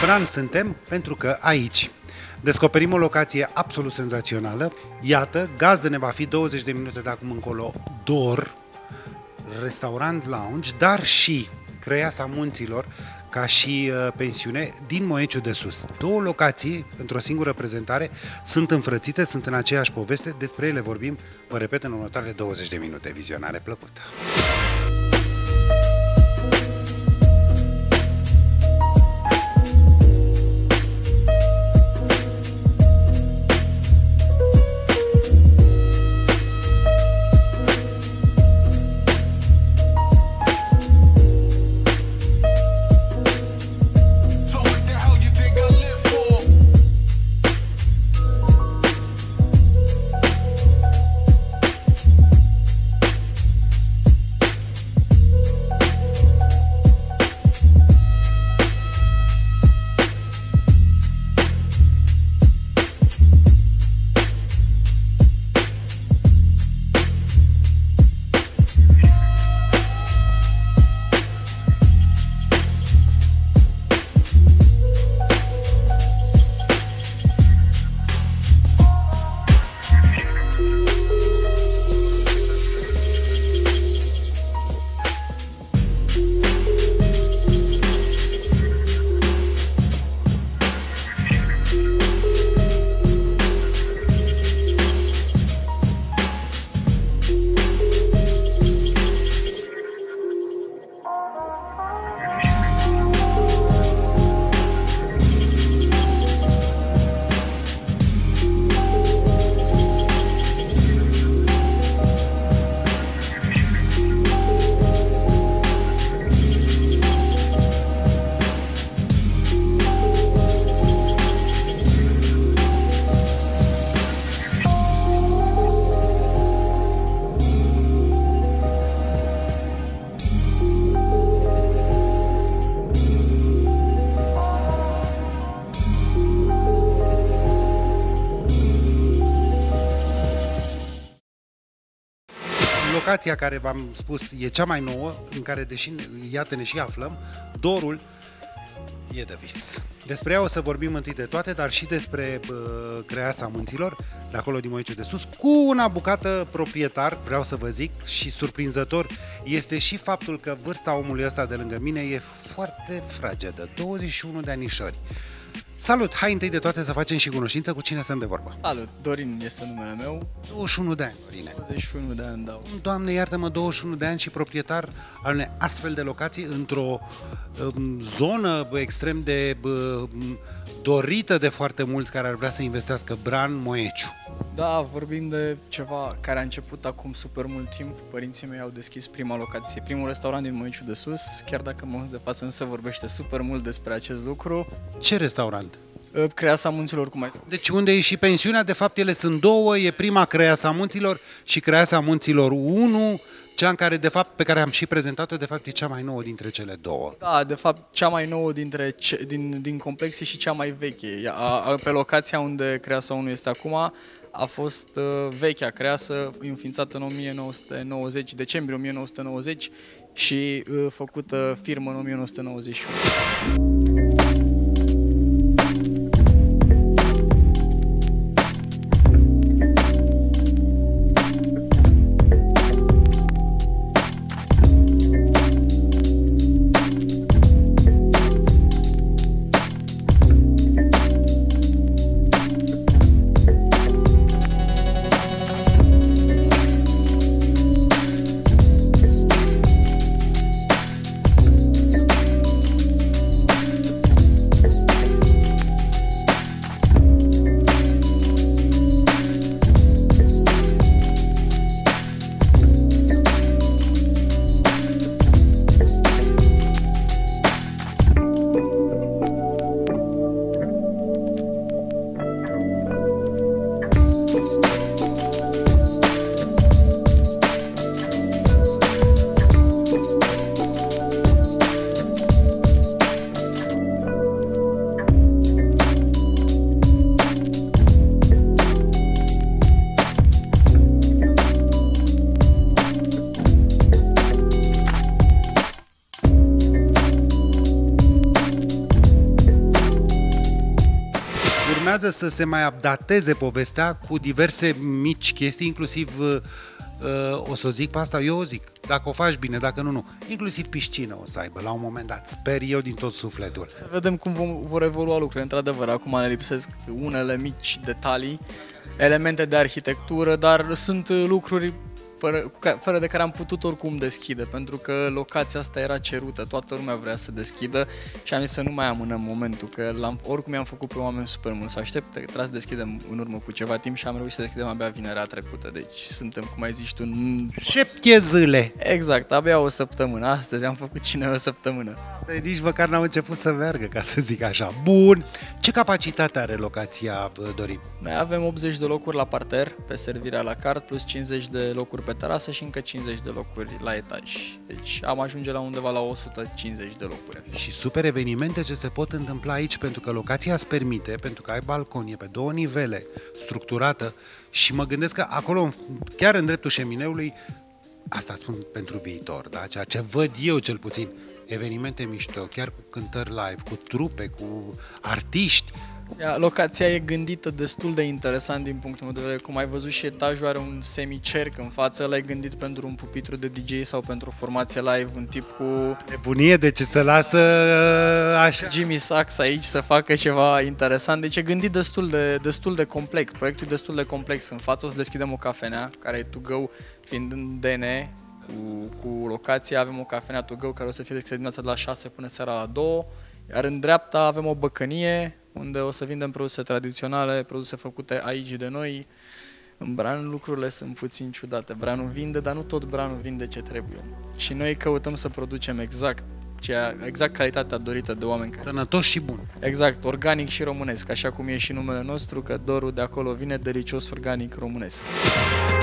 Bran suntem pentru că aici descoperim o locație absolut senzațională. Iată, gazdă ne va fi 20 de minute de acum încolo Dor, restaurant lounge, dar și Crăiasa Munților, ca și pensiune din Moieciul de Sus. Două locații, într-o singură prezentare, sunt înfrățite, sunt în aceeași poveste, despre ele vorbim, vă repet, în următoarele 20 de minute. Vizionare plăcută! Locația care v-am spus e cea mai nouă, în care, deși iată ne și aflăm, Dorul e de vis. Despre ea o să vorbim întâi de toate, dar și despre Crăiasa Munților, de acolo din Moieciul de Sus, cu una bucată proprietar, vreau să vă zic, și surprinzător este și faptul că vârsta omului ăsta de lângă mine e foarte fragedă, 21 de anișori. Salut! Hai întâi de toate să facem și cunoștință cu cine stăm de vorbă. Salut! Dorin este numele meu. 21 de ani, Dorine. 21 de ani, da. Doamne, iartă-mă, 21 de ani și proprietar al unei astfel de locații într-o zonă extrem de dorită de foarte mulți care ar vrea să investească, Bran, Moieciu. Da, vorbim de ceva care a început acum super mult timp. Părinții mei au deschis prima locație, primul restaurant din Moieciul de Sus, chiar dacă în momentul de față însă vorbește super mult despre acest lucru. Ce restaurant? Crăiasa Munților, cum ai spus. Deci unde e și pensiunea, de fapt ele sunt două, e prima Crăiasa Munților și Crăiasa Munților 1, cea în care, de fapt, pe care am și prezentat-o, de fapt e cea mai nouă dintre cele două. Da, de fapt, cea mai nouă din complex și cea mai veche. Pe locația unde Crăiasa 1 este acum, a fost vechea Crăiasă, înființată în 1990, decembrie 1990 și făcută firmă în 1991. urmează să se mai updateze povestea cu diverse mici chestii, inclusiv, o să o zic pe asta, eu o zic, dacă o faci bine, dacă nu. Inclusiv piscină o să aibă, la un moment dat, sper eu din tot sufletul. Să vedem cum vor evolua lucrurile. Într-adevăr, acum ne lipsesc unele mici detalii, elemente de arhitectură, dar sunt lucruri fără de care am putut oricum deschide, pentru că locația asta era cerută, toată lumea vrea să deschidă și am zis să nu mai amânăm momentul, că oricum i-am făcut pe oameni super mult să aștepte, trebuie să deschidem în urmă cu ceva timp și am reușit să deschidem abia vinerea trecută, deci suntem, cum ai zis tu, Șepte zile! Exact, abia o săptămână, astăzi am făcut cine o săptămână. Nici măcar n-au început să meargă, ca să zic așa. Bun! Ce capacitate are locația, Dorin? Noi avem 80 de locuri la parter, pe servirea la cart, plus 50 de locuri pe terasă și încă 50 de locuri la etaj. Deci am ajunge la undeva la 150 de locuri. Și super evenimente ce se pot întâmpla aici, pentru că locația îți permite, pentru că ai balcon, e pe 2 nivele, structurată și mă gândesc că acolo, chiar în dreptul șemineului, asta spun pentru viitor, da? Ceea ce văd eu cel puțin, evenimente mișto, chiar cu cântări live, cu trupe, cu artiști. Locația e gândită destul de interesant din punctul meu de vedere. Cum ai văzut, și etajul are un semicerc în față, l-ai gândit pentru un pupitru de DJ sau pentru o formație live, un tip cu nebunie, de ce să lasă așa Jimmy Sax aici să facă ceva interesant. Deci e gândit destul de complex. Proiectul e destul de complex. În față o să deschidem o cafenea care e to go, fiind în DN cu locația, avem o cafenea to go care o să fie deschisă dimineața de la 6 până seara la 2, iar în dreapta avem o băcănie unde o să vindem produse tradiționale, produse făcute aici de noi. În Bran lucrurile sunt puțin ciudate. Branul vinde, dar nu tot Branul vinde ce trebuie. Și noi căutăm să producem exact calitatea dorită de oameni. Sănătos și bun. Exact, organic și românesc, așa cum e și numele nostru, că dorul de acolo vine, delicios, organic, românesc.